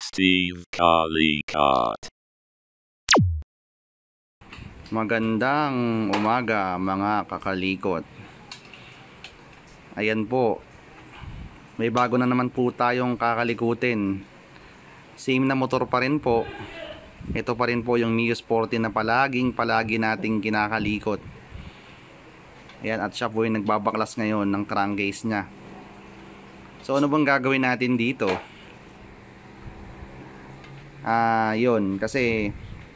Steve Calicat. Magandang umaga mga kakalikot. Ayan po, may bago na naman po tayong kakalikutin. Same na motor pa rin po. Ito pa rin po yung Mio Sporty na palagi nating kinakalikot. Ayan, at siya po yung nagbabaklas ngayon ng crankcase nya. So ano bang gagawin natin dito? Yun, kasi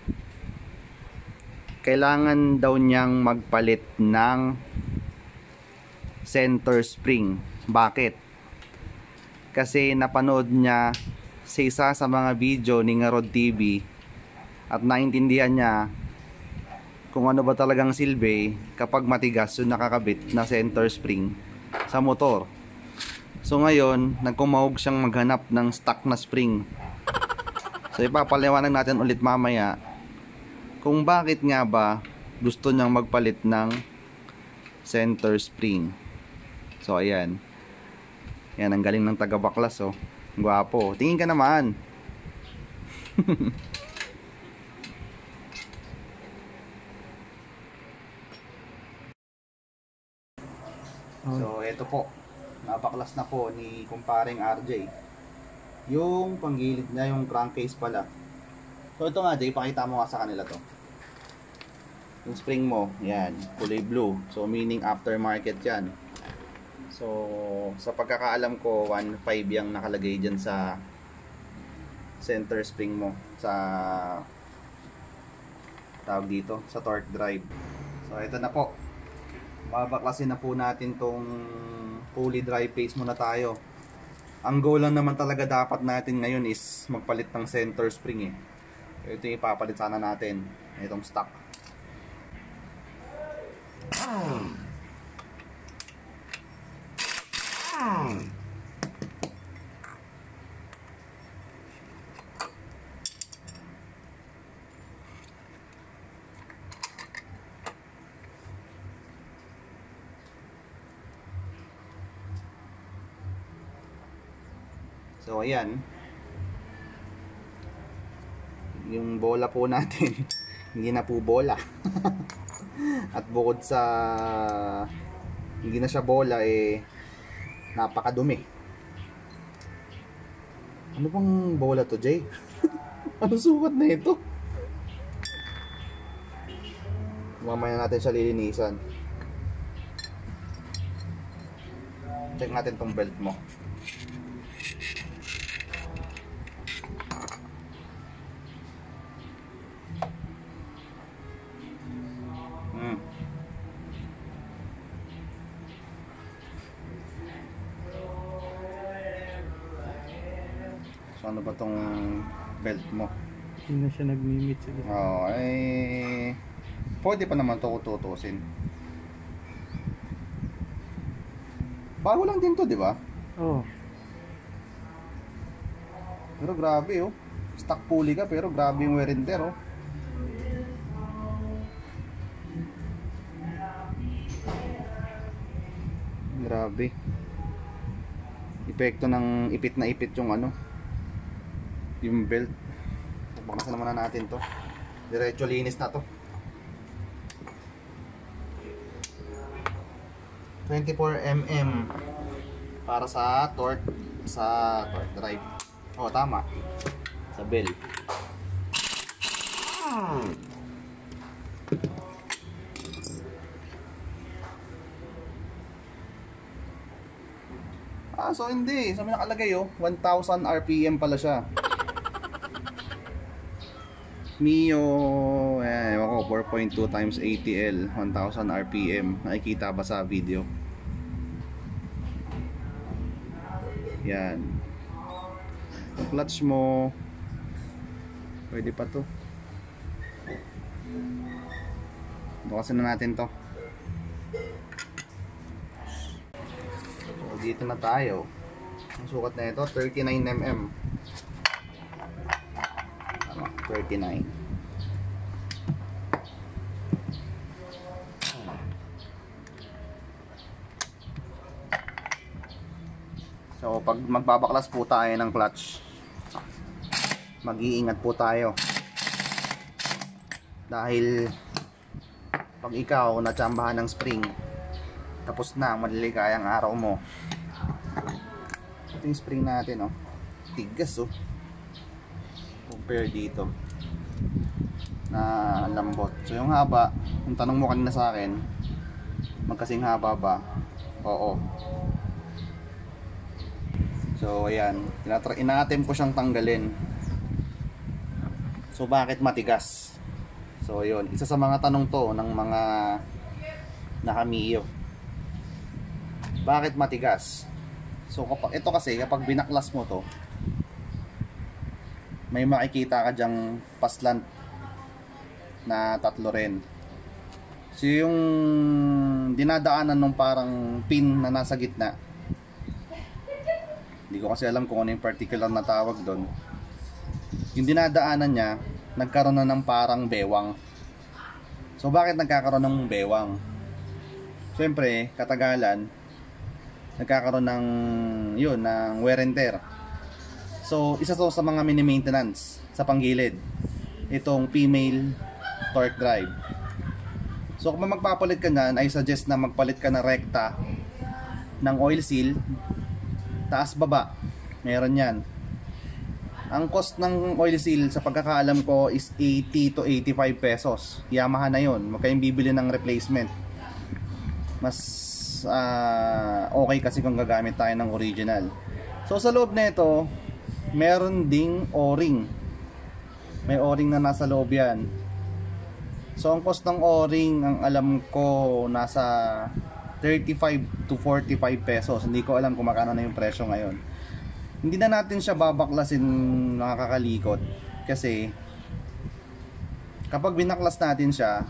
kailangan daw niyang magpalit ng center spring. Bakit? Kasi napanood niya sa isa sa mga video ni Ngarod TV at naintindihan niya kung ano ba talagang silbi kapag matigas yung nakakabit na center spring sa motor. So ngayon, nagkumahog siyang maghanap ng stock na spring. So ipapaliwanag natin ulit mamaya kung bakit nga ba gusto niyang magpalit ng center spring. So ayan. Yan, ang galing ng taga-baklas, oh. Gwapo. Tingin ka naman. So eto po. Nabaklas na po ni kumparing RJ. Yung panggilid niya, yung crankcase pala. So ito nga, Jay, pakita mo nga sa kanila to. Yung spring mo, yan, kulay blue. So meaning aftermarket yan. So sa pagkakaalam ko, 1.5 yung nakalagay dyan sa center spring mo. Sa tawag dito, sa torque drive. So ito na po. Babaklasin na po natin tong fully dry paste muna tayo. Ang goal lang naman talaga dapat natin ngayon is magpalit ng center spring eh. Ito yung ipapalit sana natin. Itong stock. So ayan, yung bola po natin hindi na po bola. At bukod sa hindi na siya bola, eh napakadumi. Ano bang bola to, Jay? Anong sukat na ito? Mamaya natin siya lilinisan. Check natin tong belt mo. So ano ba tong belt mo? Hindi na siya nag-mimit sa gitna. Oo, eh pwede pa naman to tutusin. Bago lang din to, di ba? Oo. Pero grabe, oh. Stock pulley ka pero grabe yung wear and tear, oh. Grabe. Epekto ng ipit na ipit yung ano, yung belt. Bakasan naman na natin to. Diretso linis na to. 24mm para sa torque drive. Oh, tama. Sa bell. So hindi. Sabi nakalagay, oh, 1000 RPM pala siya. Mio, ewan ko, 4.2 times ATL, 1000 RPM. Nakikita ba sa video? Yan. Clutch mo, pwede pa to. Bukasin na natin to. So, dito na tayo. Ang sukat na ito, 39mm. 39. So pag magbabaklas po tayo ng clutch, mag-iingat po tayo. Dahil pag ikaw natsambahan ng spring, tapos na ang maliligayang araw mo. Ito yung spring natin, oh. Tigas, oh. Compare dito na lambot. So yung haba, yung tanong mo kanina sa akin, magkasing haba ba? Oo. So ayan, ina-attempt ko siyang tanggalin. So bakit matigas? So yun, isa sa mga tanong to ng mga nakamiyo. Bakit matigas? So ito kasi kapag binaklas mo to, may makikita ka dyang paslant na tatlo rin. So yung dinadaanan ng parang pin na nasa gitna, hindi ko kasi alam kung ano yung particular na tawag doon. Yung dinadaanan niya, nagkaroon na ng parang bewang. So bakit nagkakaroon ng bewang? Siyempre, katagalan, nagkakaroon ng yun, ng wear and tear. So isa to sa mga mini maintenance sa panggilid, itong female torque drive. So kung magpapalit ka na, I suggest na magpalit ka na rekta ng oil seal, taas baba, meron yan. Ang cost ng oil seal sa pagkakaalam ko is 80 to 85 pesos. Yamaha na yun, huwag kayong bibili ng replacement. Mas okay kasi kung gagamit tayo ng original. So sa loob na ito, meron ding o-ring. May o-ring na nasa loob yan. So ang cost ng o-ring, ang alam ko nasa 35 to 45 pesos. Hindi ko alam kung magkano na yung presyo ngayon. Hindi na natin siya babaklasin, nakakalikot. Kasi kapag binaklas natin siya,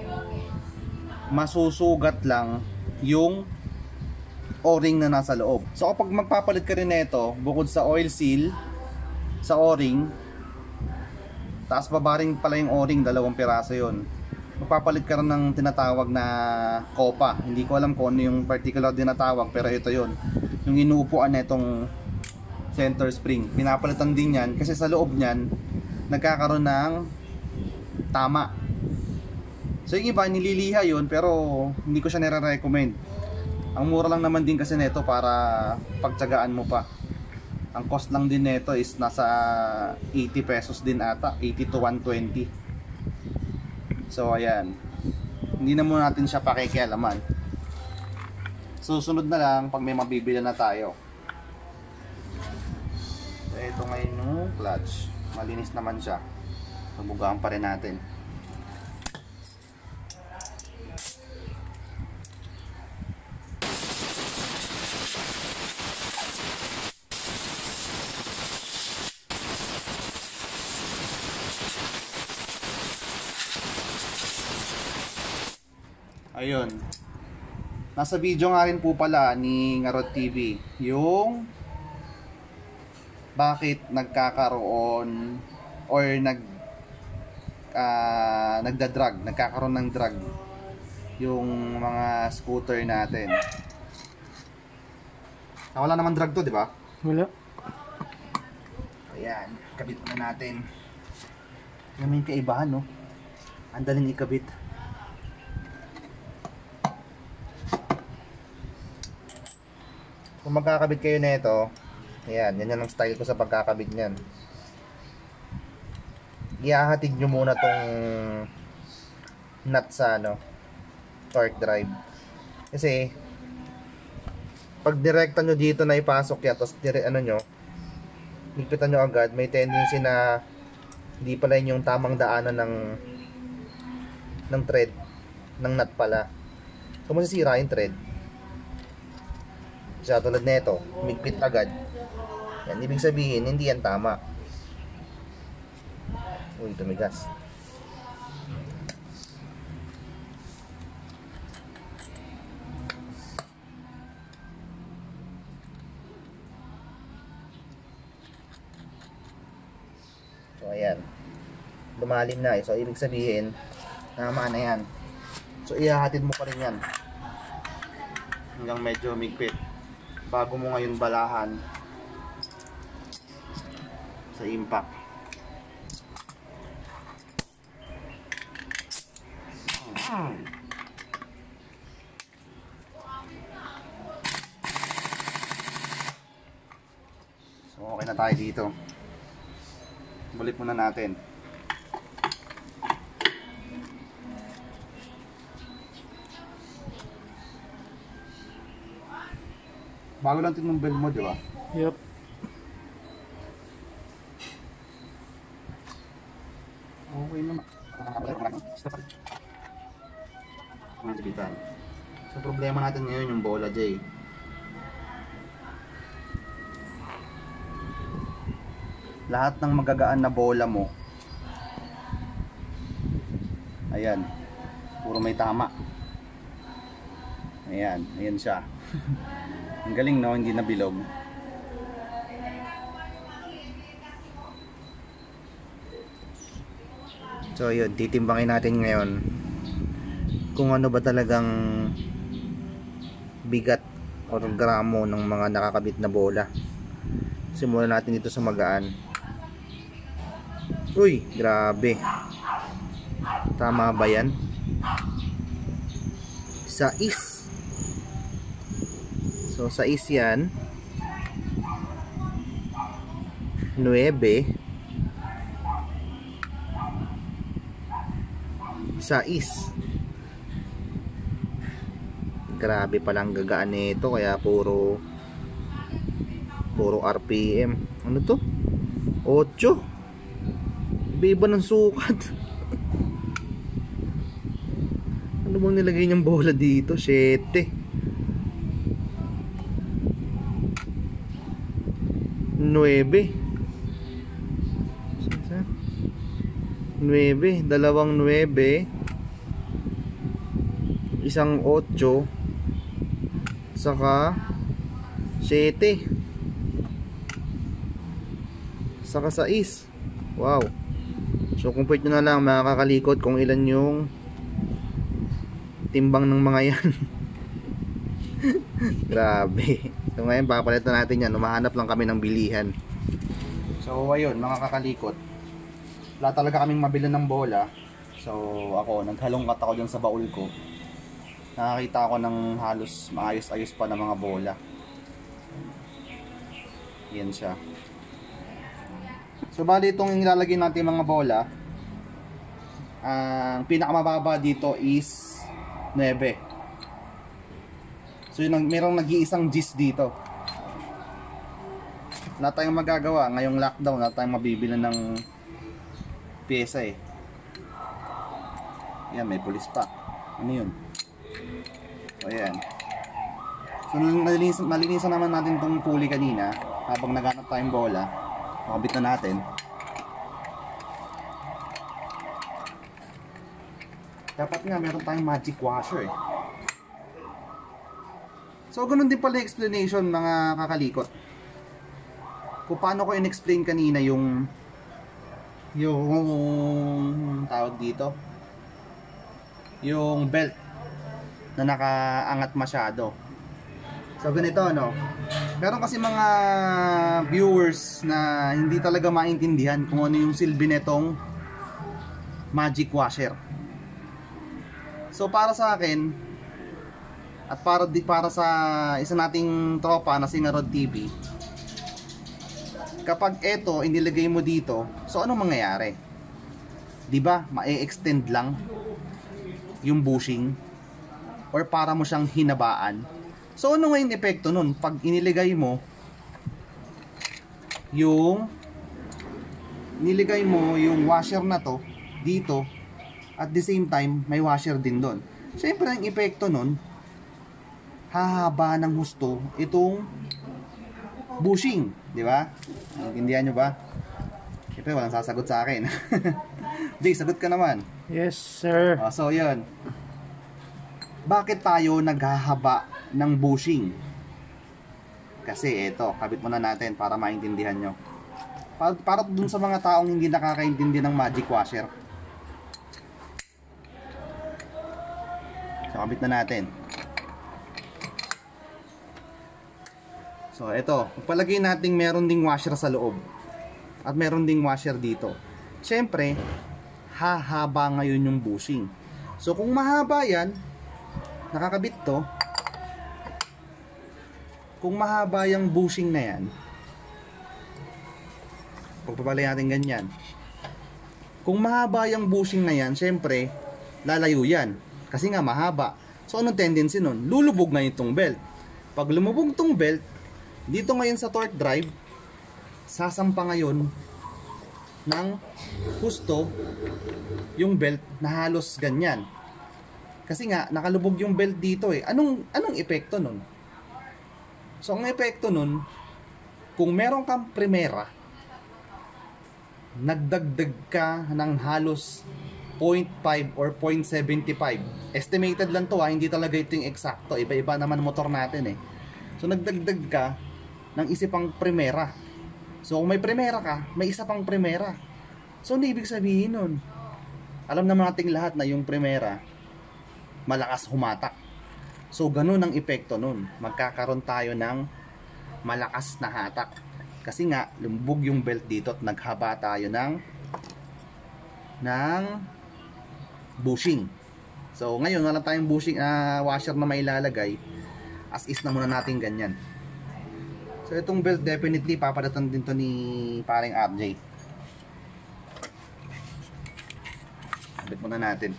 masusugat lang yung o-ring na nasa loob. So kapag magpapalit ka rin nito, bukod sa oil seal, sa o-ring, taas baba rin pala yung o-ring, 2 piraso yun. Magpapalit ka rin ng tinatawag na kopa. Hindi ko alam kung ano yung particular dinatawag, pero ito yun, yung inuupuan na itong center spring. Pinapalitan din yan kasi sa loob nyan nagkakaroon ng tama. So yung iba nililiha yun, pero hindi ko siya nire-recommend. Ang mura lang naman din kasi nito para pagtsagaan mo pa. Ang cost lang din nito is nasa 80 pesos din ata, 80 to 120. So ayan, hindi na muna natin siya pakikialaman. Susunod na lang pag may mabibili na tayo. So ito ngayon yung clutch, malinis naman siya. Pabugaan pa rin natin. Ayun. Nasa video nga rin po pala ni Ngarod TV yung bakit nagkakaroon or nagkakaroon ng drag yung mga scooter natin. Wala naman drag to, di ba? Wala. Ayan, kabit na natin. Yan may kaibahan, no? Ang daling ikabit. Kung magkakabit kayo nito, ayan, yan ang style ko sa pagkakabit niyan. Ihahatid nyo muna tong nut sa torque drive. Kasi pag direkta nyo dito na ipasok yan, tapos higpitan nyo agad, may tendency na hindi pala yun yung tamang daanan ng thread, ng nut pala. So masisira yung thread. Siya tulad nito, migpit agad. Yan, ibig sabihin, hindi yan tama. Uy, tumigas. So, ayan. Lumalim na. So, ibig sabihin, tama na yan. So, ihahatid mo pa rin yan. Hanggang medyo migpit. Bago mo ngayon balahan sa impact. So okay na tayo dito. Balik muna natin. Bago lang ito ng bell mo, di ba? Yup. Okay naman. So problema natin ngayon yung bola, Jay. Lahat ng magagaan na bola mo, ayan, puro may tama. Ayan, ayan siya. Ang galing, no? Hindi nabilog. So yun, titimbangin natin ngayon kung ano ba talagang bigat o gramo ng mga nakakabit na bola. Simulan natin dito sa magaan. Uy, grabe. Tama ba yan? 6. So 6 yan. 9. 6. Grabe palang gagaan nito, kaya puro RPM. Ano to? 8. Iba ng sukat. Ano bang nilagay niyang bola dito? 7. 9. 9, dalawang 9, isang 8, saka 7, saka 6. Wow. So compute nyo na lang mga kakalikot kung ilan yung timbang ng mga yan. Grabe. So ngayon papalitan natin yan. Umahanap lang kami ng bilihan. So ayun mga kakalikot, wala talaga kaming mabili ng bola. So ako, naghalongkat ako dyan sa baul ko. Nakakita ako ng halos maayos-ayos pa na mga bola. Yan siya. So bali itong nilalagay natin mga bola, ang pinakamababa dito is 9. So yun, merong nag-iisang gis dito. Wala tayong magagawa ngayong lockdown, wala tayong mabibili ng pyesa eh. Yan, may pulis pa. Ano yun? So ayan. So nalinisan naman natin itong puli kanina habang naghanap tayong bola. Makabit na natin. Dapat nga meron tayong magic washer eh. So ganun din pala yung explanation mga kakalikot. Kung paano ko in-explain kanina yung tawag dito, yung belt na nakaangat masyado. So ganito, no? Meron kasi mga viewers na hindi talaga maintindihan kung ano yung silbi netong magic washer. So para sa akin at para sa isa nating tropa na si Rod TV, kapag ito inilagay mo dito, so anong mangyayari? 'Di ba? Ma-extend lang yung bushing or para mo siyang hinabaan. So ano nga yung epekto nun? Pag iniligay mo yung washer na to dito, at the same time may washer din doon. Siyempre ang epekto nun, hahaba ng husto itong bushing, di ba? Naintindihan nyo ba? Siyempre walang sasagot sa akin. Jay, sagot ka naman. Yes, sir. So yun, bakit tayo naghahaba ng bushing? Kasi ito, kabit muna natin para maintindihan nyo. Para dun sa mga taong hindi nakakaintindi ng magic washer. So kabit na natin. So ito, palagay natin meron ding washer sa loob at meron ding washer dito. Siyempre, hahaba ngayon yung bushing. So kung mahaba yan, nakakabit to. Kung mahaba yung bushing na yan, pagpapalay natin ganyan. Kung mahaba yung bushing na yan, syempre, lalayo yan. Kasi nga mahaba. So anong tendency nun? Lulubog na itong belt. Pag lumubog itong belt, dito ngayon sa torque drive, sasampa ngayon ng husto yung belt na halos ganyan. Kasi nga, nakalubog yung belt dito eh. Anong epekto nun? So, ang epekto nun, kung meron kang primera, nagdagdag ka ng halos 0.5 or 0.75. Estimated lang to hindi talaga ito yung eksakto. Iba-iba naman motor natin eh. So, nagdagdag ka ng isa pang primera. So, kung may primera ka, may isa pang primera. So, ano ibig sabihin nun? Alam naman nating lahat na yung primera, malakas humatak. So, ganun ang epekto nun. Magkakaroon tayo ng malakas na hatak. Kasi nga, lumbog yung belt dito at naghaba tayo ng bushing. So, ngayon, wala tayong bushing, washer na may ilalagay. As is na muna natin ganyan. So, itong belt definitely, papadatan din to ni paring RJ. Abit muna natin.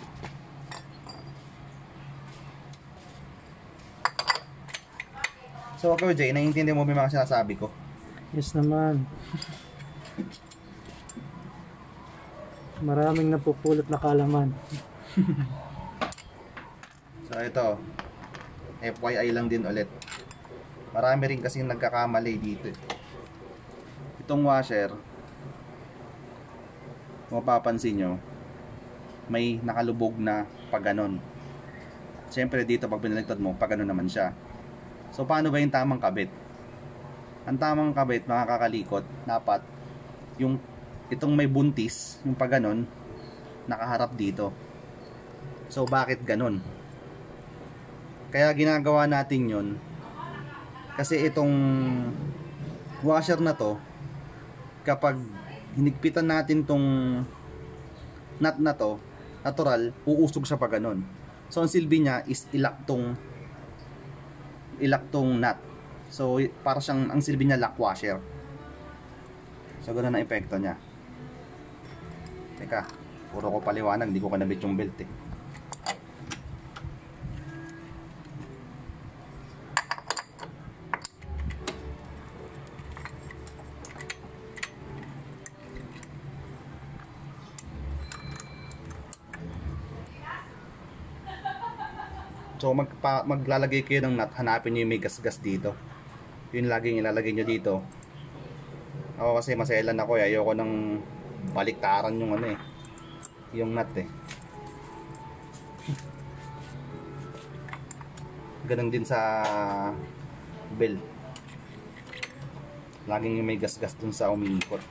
So, okay, Jay, naiintindihan mo ba yung mga sinasabi ko? Yes naman. Maraming napupulot na kalaman. So, ito. FYI lang din ulit. Marami rin kasing nagkakamali dito. Itong washer, kung mapapansin nyo, may nakalubog na paganon. Siyempre dito pag binaligtad mo, paganon naman siya. So paano ba yung tamang kabit? Ang tamang kabit, mga kakalikot, dapat yung itong may buntis, yung paganon, nakaharap dito. So bakit ganon? Kaya ginagawa natin yun kasi itong washer na to, kapag hinigpitan natin tong nut na to, natural, uusog sa paganon. So ang silbi niya is ilak tong nut. So para siyang, ang silbi niya lock washer. So ganun ang epekto niya. Teka, puro ko paliwanag, hindi ko kanabit yung belt eh. So maglalagay kayo ng nut, hanapin nyo yung may gas-gas dito. Yun laging ilalagay nyo dito. Ako kasi maselan ako eh, ayoko nang baliktaran yung ano eh, yung nut eh. Ganun din sa bell. Laging yung may gas-gas dun sa umiikot.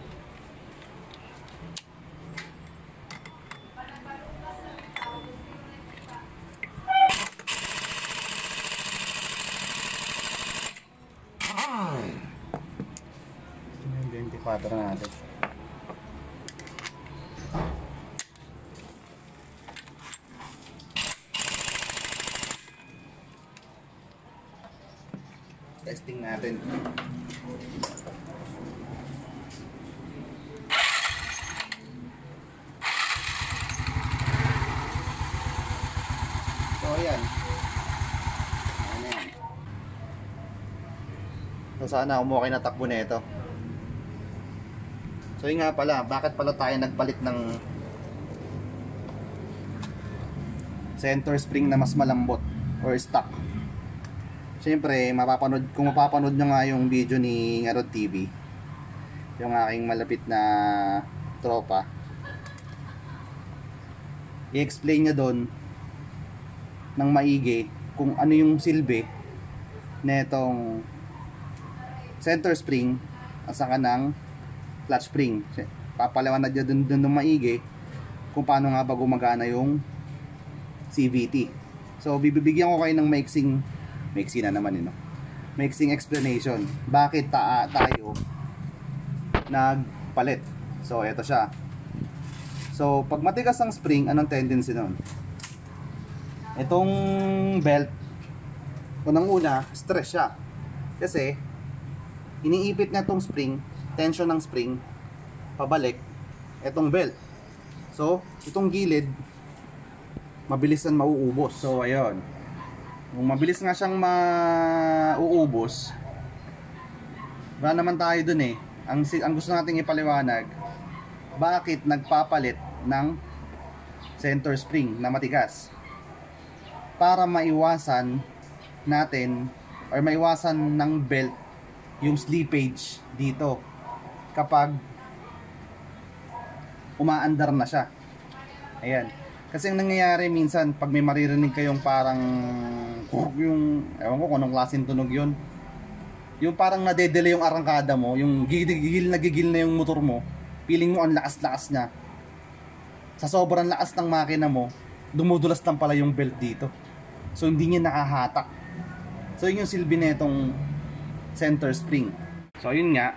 Ito yung 24 natin. Testing natin. So ayan. Ano yan? So sana umukay na takbo na ito. So yun nga pala, bakit pala tayo nagpalit ng center spring na mas malambot or stock? Siyempre, kung mapapanood nyo nga yung video ni Ngarod TV, yung aking malapit na tropa, i-explain niya doon ng maigi kung ano yung silbi na itong center spring at saka ng clutch spring. Papaliwanag niya doon ng maigi kung paano nga ba gumagana yung CVT. So bibigyan ko kayo ng maiksing na naman no? Maiksing explanation bakit tayo nagpalit. So ito siya. So, pag matigas ang spring, anong tendency nun? Itong belt, unang-una, stress siya. Kasi, iniipit na itong spring, tension ng spring, pabalik, itong belt. So, itong gilid, mabilis na mauubos. So, ayun. Kung mabilis nga siyang mauubos, wala naman tayo dun eh. Ang gusto nating ipaliwanag, bakit nagpapalit ng center spring na matigas? Para maiwasan natin or maiwasan ng belt yung slippage dito kapag umaandar na siya. Ayan. Kasi ang nangyayari minsan pag may maririnig kayong parang yung ewan ko kung anong klaseng tunog yun, yung parang nadedele yung arangkada mo, yung gigil na yung motor mo, feeling mo ang lakas-lakas niya. Sa sobrang lakas ng makina mo, dumudulas lang pala yung belt dito. So hindi niya nakahatak. So yun yung silbi nitong center spring. So yun nga,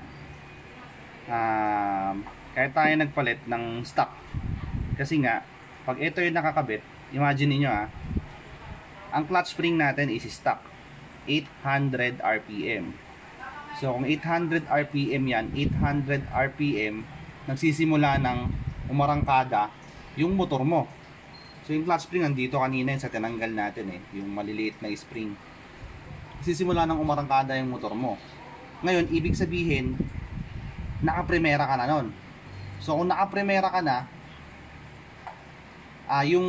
kahit tayo nagpalit ng stock, kasi nga pag ito yung nakakabit, imagine niyo ang clutch spring natin is stock 800 RPM. So kung 800 RPM yan, 800 RPM nagsisimula ng umarangkada yung motor mo. So yung clutch spring nandito kanina yung sa tinanggal natin yung maliliit na spring. Nagsisimula ng umarangkada yung motor mo. Ngayon, ibig sabihin naka-primera ka na nun. So kung naka-primera ka na, yung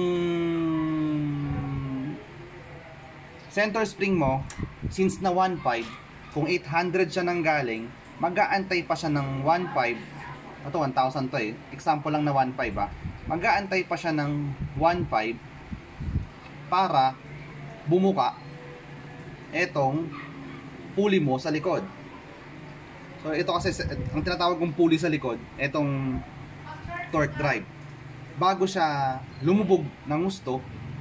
center spring mo, since na 1.5, kung 800 siya nang galing, mag-aantay pa siya ng 1.5. Ito 1,000 to example lang na 1.5 mag-aantay pa siya ng 1.5 para bumuka etong pulley mo sa likod. So ito kasi ang tinatawag kong pulley sa likod, etong torque drive. Bago siya lumubog ng gusto,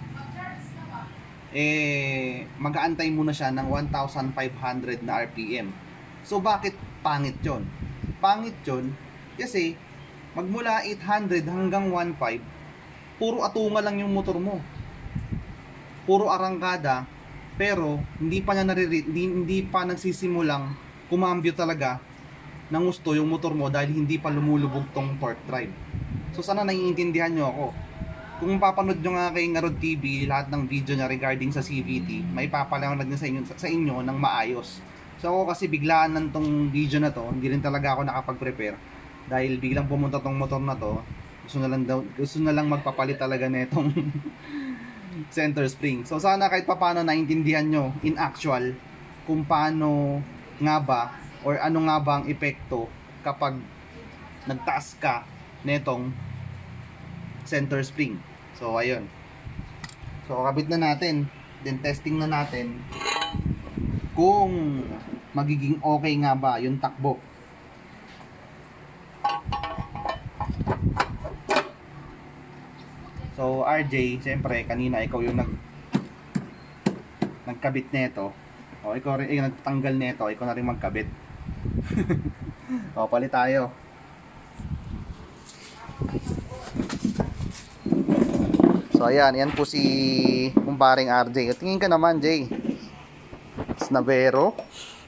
mag-aantay muna siya ng 1,500 na RPM. So bakit pangit yun? Pangit yun kasi magmula 800 hanggang 1.5, puro atunga lang yung motor mo. Puro arangkada, pero hindi pa nagsisimulang kumambyo talaga ng gusto yung motor mo dahil hindi pa lumulubog tong torque drive. So sana naiintindihan nyo ako. Kung papanood nyo nga kay Rod TV lahat ng video niya regarding sa CVT, may papaliwanag na sa inyo ng maayos. So ako kasi biglaan ng tong video na to, hindi rin talaga ako nakapag-prepare dahil biglang pumunta tong motor na to. Gusto na lang magpapalit talaga nitong center spring. So sana kahit papaano naintindihan nyo in actual kung paano nga ba or ano nga ba ang epekto kapag nagtaas ka netong center spring. So ayun. So kabit na natin, then testing na natin kung magiging okay nga ba yung takbo. So RJ, siyempre kanina ikaw yung nagkabit nito. O ikaw rin yung nagtanggal nito, ikaw na rin magkabit. O palit tayo. So ayan, yan po si kumparing RJ. Tingin ka naman, Jay. Snavero.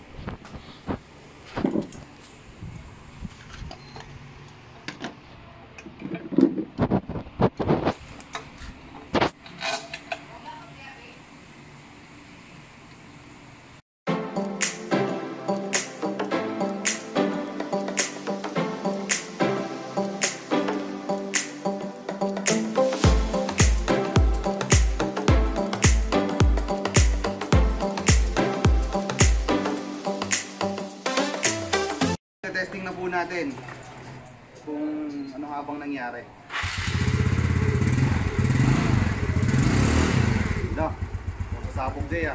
Testing na po natin kung ano habang nangyari. No, sasabog din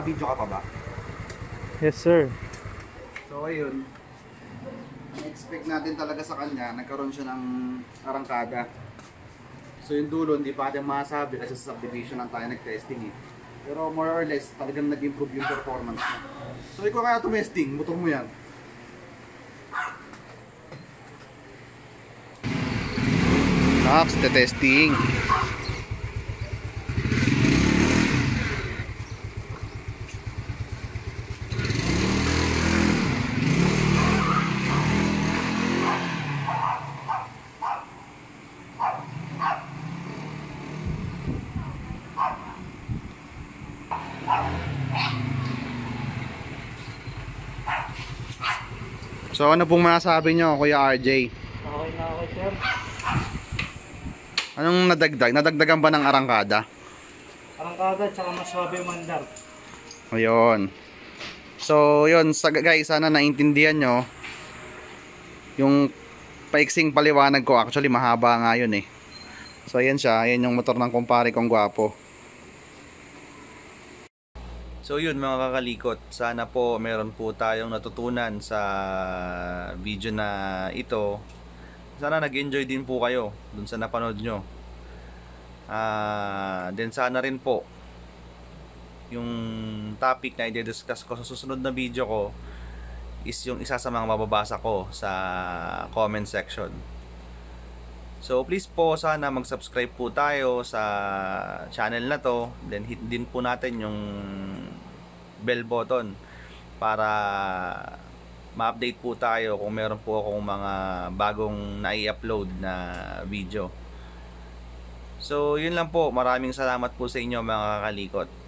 Naka-video ka pa ba? Yes, sir. So ayun, expect natin talaga sa kanya, nagkaroon siya ng arangkada. So yung dulo, hindi pa natin masabi kasi sa subdivision lang tayo nag-testing eh. Pero more or less, talagang nag-improve yung performance niya. So ikaw kaya tumesting, motor mo yan. Next, testing. So ano pong masasabi nyo, Kuya RJ? Okay na ako, sir. Anong nadagdag? Nadagdagan ba ng arangkada? Arangkada, tsaka mas swabe yung mandar. Ayun. So yun, guys, sana naintindihan nyo yung paiksing paliwanag ko. Actually mahaba nga yun eh. So ayan siya, ayan yung motor ng kumpare kong gwapo. So yun mga kakalikot, sana po meron po tayong natutunan sa video na ito. Sana nag-enjoy din po kayo dun sa napanood nyo. Then sana rin po yung topic na i-discuss ko sa susunod na video ko is yung isa sa mga mababasa ko sa comment section. So please po, sana mag-subscribe po tayo sa channel na to. Then hit din po natin yung bell button para ma-update po tayo kung meron po akong mga bagong na-i-upload na video. So yun lang po, maraming salamat po sa inyo mga kakalikot.